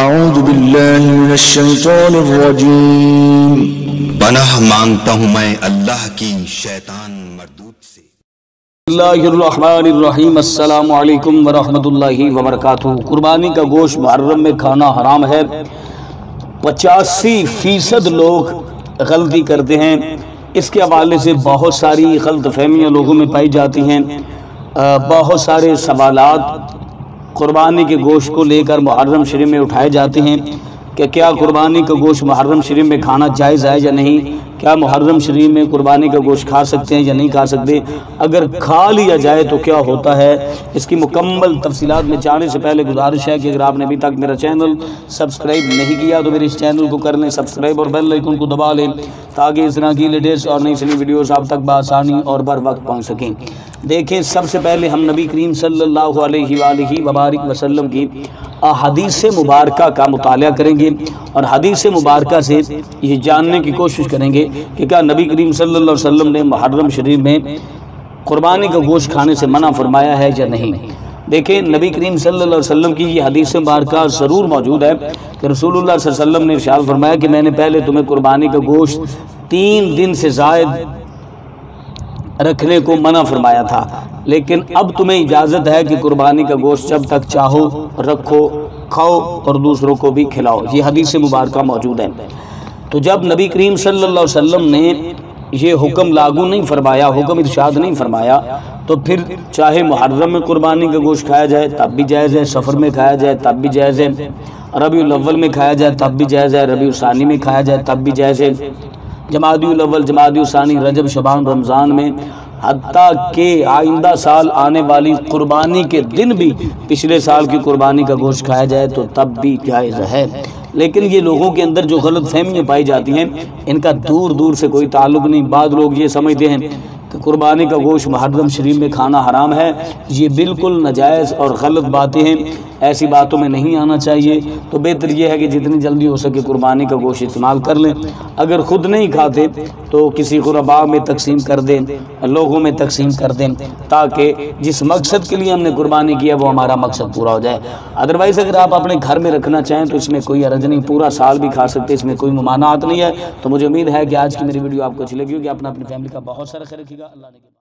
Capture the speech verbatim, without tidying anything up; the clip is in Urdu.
اعوذ باللہ من الشیطان الرجیم۔ پناہ مانگتا ہوں میں اللہ کی شیطان مردود سے۔ بسم اللہ الرحمن الرحیم۔ السلام علیکم ورحمۃ اللہ وبرکاتہ۔ قربانی کا گوشت محرم میں کھانا حرام ہے۔ پچاسی فیصد لوگ غلطی کرتے ہیں۔ اس کے حوالے سے بہت ساری غلط فہمیاں لوگوں میں پائی جاتی ہیں۔ بہت سارے سوالات قربانی کے گوشت کو لے کر محرم شریف میں اٹھائے جاتے ہیں کہ کیا قربانی کا گوشت محرم شریف میں کھانا جائز ہے یا نہیں، کیا محرم شریف میں قربانی کا گوشت کھا سکتے ہیں یا نہیں کھا سکتے، اگر کھا لیا جائے تو کیا ہوتا ہے۔ اس کی مکمل تفصیلات میں جانے سے پہلے گزارش ہے کہ اگر آپ نے ابھی تک میرا چینل سبسکرائب نہیں کیا تو میرے اس چینل کو کر لیں سبسکرائب اور بیل آئیکن کو دبا لیں تاکہ اس طرح کی لیٹسٹ اور نئی نئی ویڈیوز آپ تک بآسانی اور بر وقت پہنچ سکیں۔ دیکھیں، سب سے پہلے ہم نبی کریم صلی اللہ علیہ وآلہ وبارک وسلم کی احادیث مبارکہ کا مطالعہ کریں گے اور حدیث مبارکہ سے یہ جاننے کی کوشش کریں گے کہ کیا نبی کریم صلی اللہ علیہ وسلم نے محرم شریف میں قربانی کا گوشت کھانے سے منع فرمایا ہے یا نہیں۔ دیکھیں، نبی کریم صلی اللہ علیہ وسلم کی یہ حدیث مبارکہ ضرور موجود ہے کہ رسول اللہ صلی اللہ علیہ وسلم نے ارشاد فرمایا کہ میں نے پہلے تمہیں قربانی کا گوشت تین دن سے زائد رکھنے کو منع فرمایا تھا، لیکن اب تمہیں اجازت ہے کہ قربانی کا گوشت جب تک چاہو رکھو، کھاؤ اور دوسروں کو بھی کھلاؤ۔ یہ حدیث مبارکہ موجود ہے۔ تو جب نبی کریم صلی اللہ علیہ وسلم نے یہ حکم لاگو نہیں فرمایا، حکم ارشاد نہیں فرمایا، تو پھر چاہے محرم میں قربانی کا گوشت کھایا جائے تب بھی جائز ہے، سفر میں کھایا جائے تب بھی جائز ہے، ربیع الاول میں کھایا جائے تب بھی جائز ہے، ربیع الثانی میں کھایا جائے تب بھی جائز ہے، جمادی الاول، جمادی الثانی، رجب، شعبان، رمضان میں، حتیٰ کہ آئندہ سال آنے والی قربانی کے دن بھی پچھلے سال کی قربانی کا گوشت کھایا جائے تو تب بھی جائز ہے۔ لیکن یہ لوگوں کے اندر جو غلط فہمیاں پائی جاتی ہیں ان کا دور دور سے کوئی تعلق نہیں۔ بعض لوگ یہ سمجھتے ہیں کہ قربانی کا گوشت محرم شریف میں کھانا حرام ہے، یہ بالکل ناجائز اور غلط باتیں ہیں، ایسی باتوں میں نہیں آنا چاہیے۔ تو بہتر یہ ہے کہ جتنی جلدی ہو سکے قربانی کا گوشت استعمال کر لیں، اگر خود نہیں کھاتے تو کسی غرباء میں تقسیم کر دیں، لوگوں میں تقسیم کر دیں، تاکہ جس مقصد کے لیے ہم نے قربانی کیا وہ ہمارا مقصد پورا ہو جائے۔ ادروائز اگر آپ اپنے گھر میں رکھنا چاہیں تو اس میں کوئی حرج نہیں، پورا سال بھی کھا سکتے، اس میں کوئی ممانعت نہیں ہے۔ تو مجھے امید ہے کہ آج کی میری ویڈیو آپ کو اچھی لگی ہوگی۔ اپنا اپنی فیملی کا بہت سارا خیال رکھیے گا۔ اللہ نے